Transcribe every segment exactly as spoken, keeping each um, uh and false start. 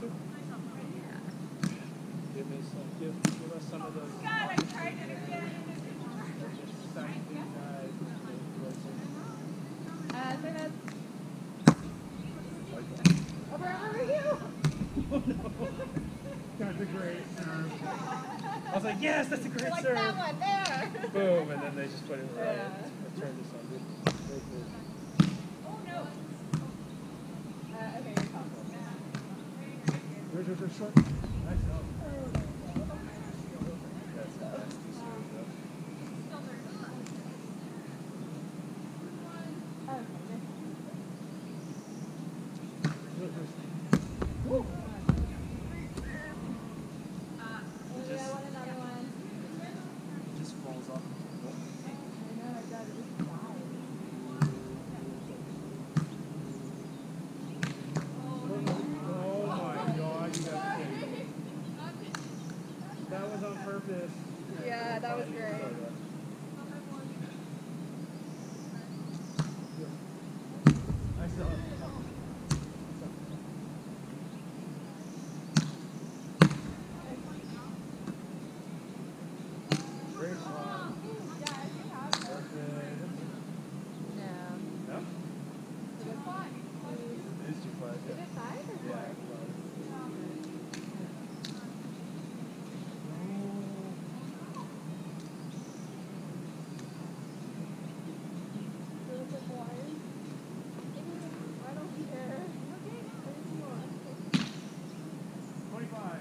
you? Give me some. Give, give us some of those. God, I tried it again. Uh, turn Over, over you. Oh no. That's a great serve. I was like, yes, that's a great like serve. That one there. Boom, and then they just put it right. Yeah. I turned this on. Good. Very cool. Oh no. Uh, okay, you're top. Where's your first short? Nice help. That's a nasty serve, though. Woo. Just falls off. That was on purpose. Yeah, that was great. I saw it. Great shot. No. No? Is it five? It is too flat, Is yeah. it five or four? Yeah. twenty-five.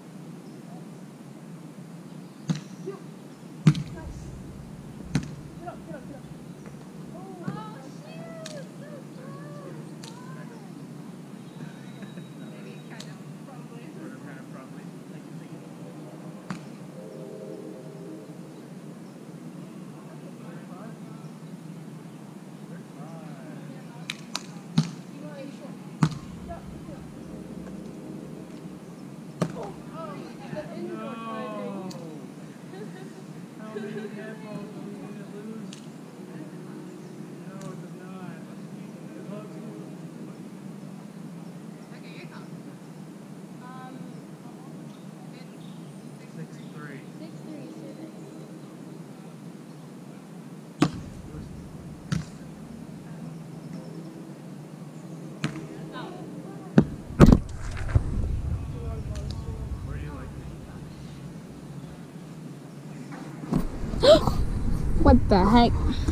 What the heck?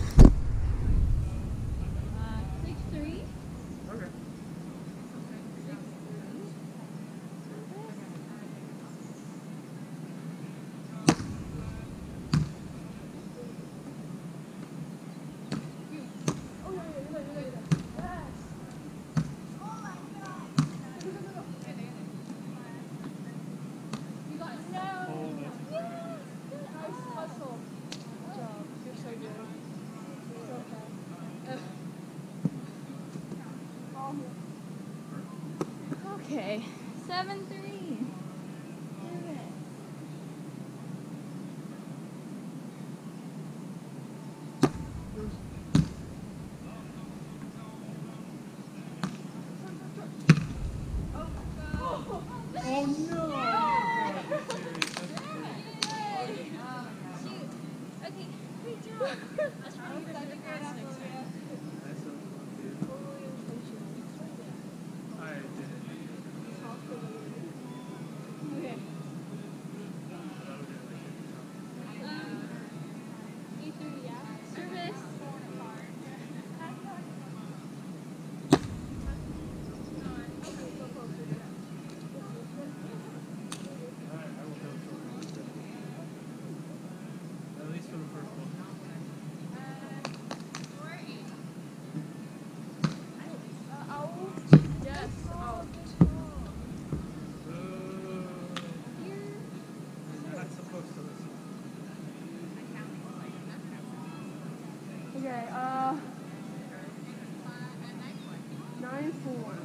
Six three. Okay. Okay. Seven three. Oh no! Okay, great job. Let's try to get a good pass next time. I did it. Okay. Um, E three, yeah. Service. At least for the first one. Yes, out. You're not supposed to listen. Okay, uh, nine four.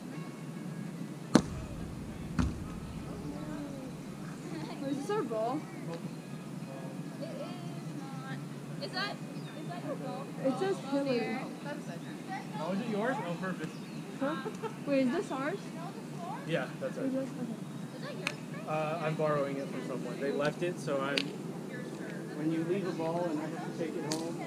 Is this our ball? It is not. Is that is that your ball? It says Hillary. Oh, is it yours? On purpose. Huh? Wait, is this ours? No, the floor. Yeah, that's Is right. this- okay. Is that yours? Uh, I'm borrowing it from someone. They left it, so I'm. When you leave a ball and I have to take it home,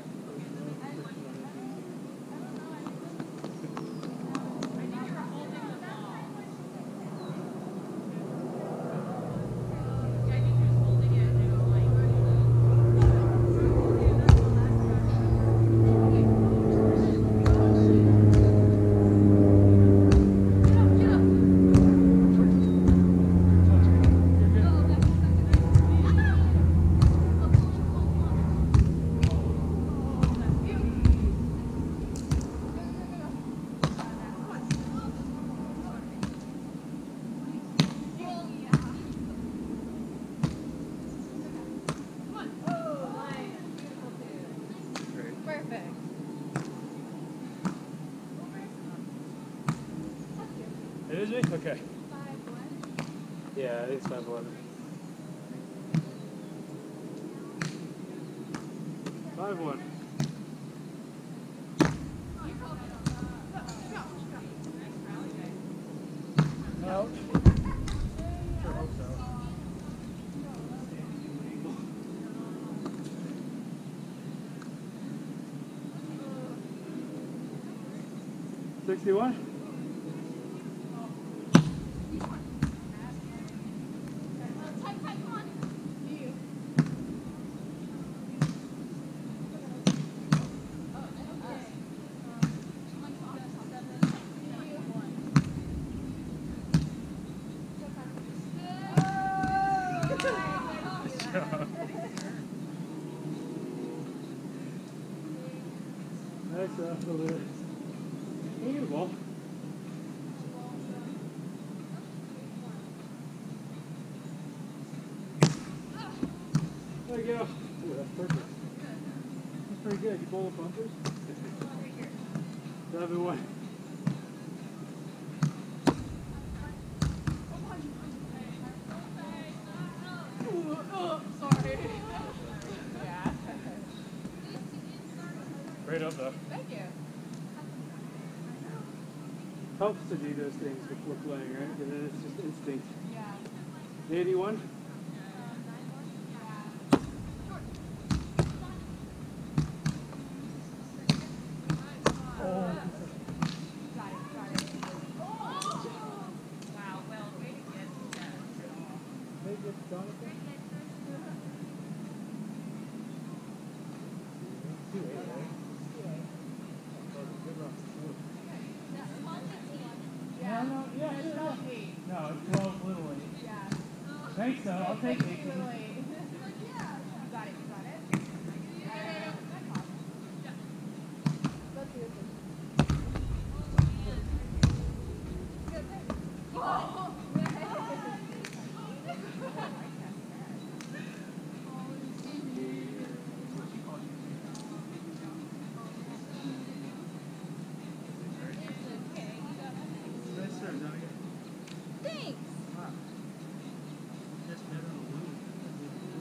Great. Perfect. It is me? Okay. Yeah, I think it's five eleven. Five one. Out. Sure hope so. Sixty-one. Tight, tight, come on. Nice off the lid. Hey, get a ball. There you go. Ooh, that's perfect. That's pretty good. You bowl the bumpers? Seven one. Sorry. Yeah. Great up though. Thank you. helps to do those things before playing, right? And then it's just instinct. Yeah. eighty-one? Oh. Got it, got it. Wow, well, way to get that. Hey, get Jonathan. Two eight, right? Good run. Yeah. No, no, yeah, It's sure. not eight. No, it's twelve little eight. Yeah. Thanks, so I'll take Thank you, eight. little eight. You got it, you got it. Uh, that's awesome. Let's do this. Oh! Nice serve, Jonathan. Thanks. Wow. Just never lose.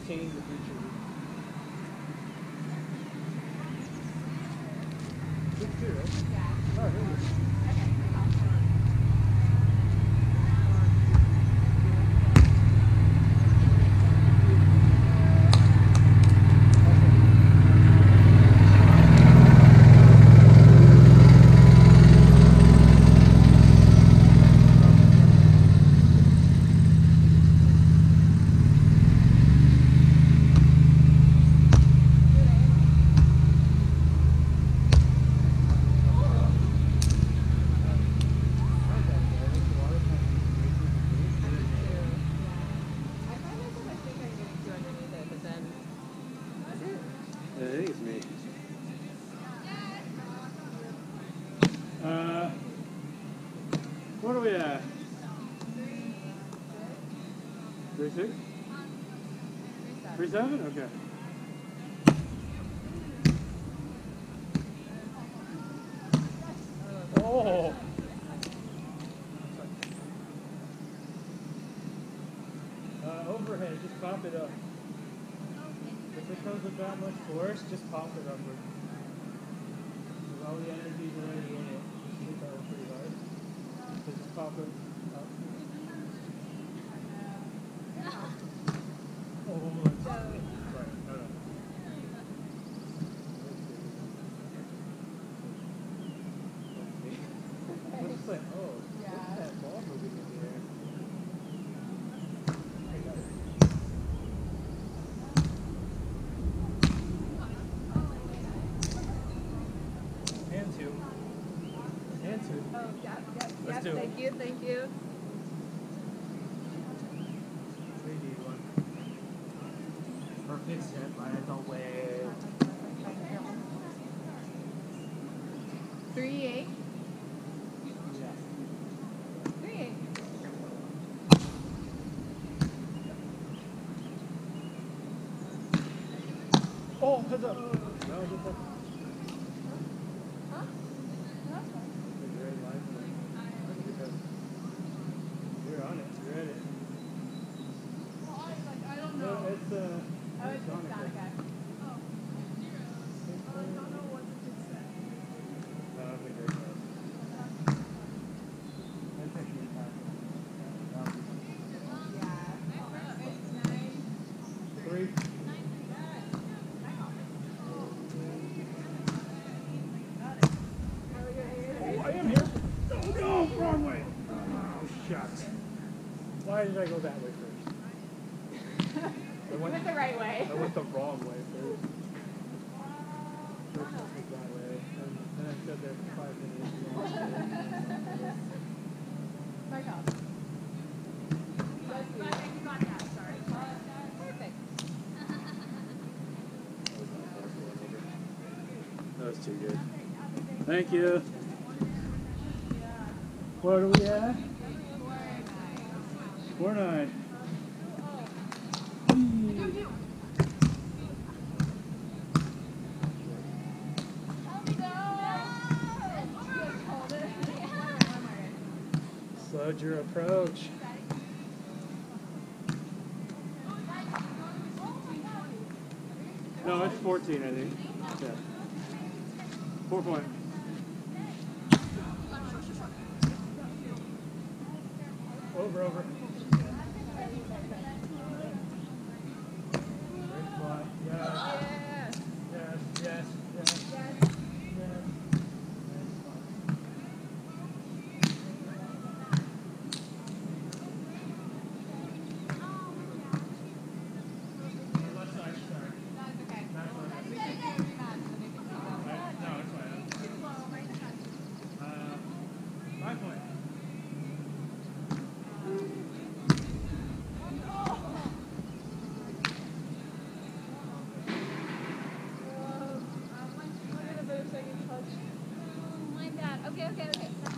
change the future. Good too, right? Yeah. Oh, here we go. Okay. Yeah, I think it's me. Uh, what are we at? Three six? Three seven? Okay. Oh. Uh, overhead, just pop it up. If it comes with that much force, just pop it upward. With all the energy's already in it, just hit that one pretty hard. So just pop it up. Oh, that's sorry. No, no. I'm just like, oh, look at that ball moving in the air. I got it. And two. And two. Oh, yep, yep, Let's yep. do it. Thank you, thank you. three D one. Perfect set by the way. Three eight. Yeah. Three eight. Oh, heads up. No, just up. Huh? No, that's fine. You're in line. You're on it. You're at it. Well, I, like, I don't No, know. it's uh. Oh, it's Sonic. Sonic. Okay. Oh. I don't know what it said. No, that's a great pass. That's actually a pass. Yeah. Three. Oh, I am here. Oh no, wrong way. Oh, shucks. Why did I go that way first? I You went, went the right way. I went the wrong way first. First I went that way, and then I stood there for five minutes. My God. You got that, sorry. Perfect. That was too good. Thank you. What are we at? Four nine. Slowed your approach. No, it's fourteen, I think. Yeah. Four point. Over, over. Great fly. Yes. Yeah. Yes, yes, yes. Yes. Yes. Nice fly. Left side, sorry. That's okay. That's fine. We can do a rematch and we can see that. No, it's fine. Uh, five point. Look at the second touch. Oh, my bad. Okay, okay, okay.